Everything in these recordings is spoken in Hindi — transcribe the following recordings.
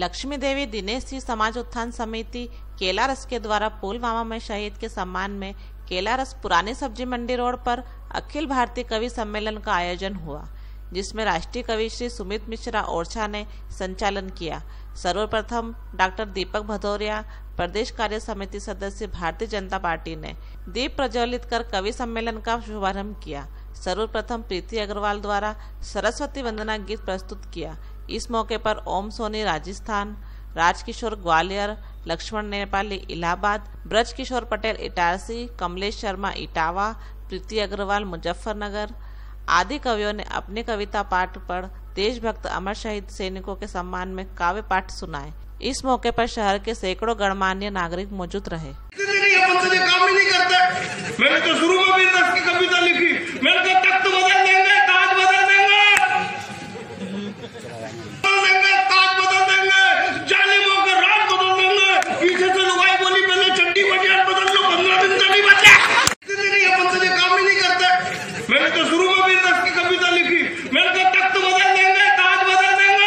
लक्ष्मी देवी दिनेश जी समाज उत्थान समिति केलारस के द्वारा पुलवामा में शहीद के सम्मान में केलारस पुरानी सब्जी मंडी रोड पर अखिल भारतीय कवि सम्मेलन का आयोजन हुआ, जिसमें राष्ट्रीय कवि श्री सुमित मिश्रा ओरछा ने संचालन किया। सर्वप्रथम डॉक्टर दीपक भदौरिया, प्रदेश कार्य समिति सदस्य भारतीय जनता पार्टी ने दीप प्रज्वलित कर कवि सम्मेलन का शुभारंभ किया। सर्वप्रथम प्रीति अग्रवाल द्वारा सरस्वती वंदना गीत प्रस्तुत किया। इस मौके पर ओम सोनी राजस्थान, राजकिशोर ग्वालियर, लक्ष्मण नेपाली इलाहाबाद, ब्रज किशोर पटेल इटारसी, कमलेश शर्मा इटावा, प्रीति अग्रवाल मुजफ्फरनगर आदि कवियों ने अपने कविता पाठ पर देशभक्त अमर शहीद सैनिकों के सम्मान में काव्य पाठ सुनाए। इस मौके पर शहर के सैकड़ों गणमान्य नागरिक मौजूद रहे। काम ही नहीं करते। मैंने तो शुरू में भी की कविता लिखी, मैंने कहा तख्त बदल देंगे, ताज बदल देंगे, ताज बदल देंगे, जालिमों का राज बदल देंगे। पीछे से लुगाई बोली पहले चड्डी बनियान बदल लो, 15 दिन नहीं बचे। काम ही नहीं करते। मैंने तो शुरू में भी की कविता लिखी, मैंने कहा तख्त बदल देंगे, ताज बदल देंगे,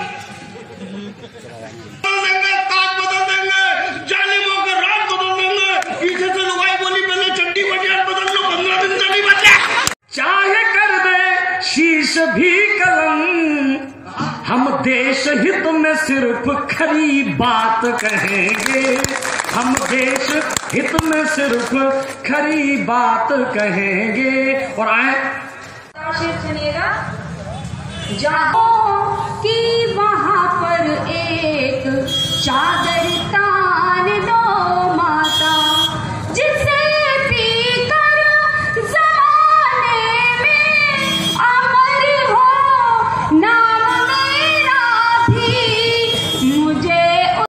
ताज बदल देंगे, जालिमों का राज बदल देंगे। पीछे से लुगाई बोली पहले चड्डी बनियान बदल लो, 15 दिन नहीं बचे। चाहे कर दे शीश भी कलम, हम देश हित में सिर्फ खरी बात कहेंगे। हम देश हित में सिर्फ खरी बात कहेंगे। और आए सुनिएगा, जहाँ की वहाँ पर एक चादर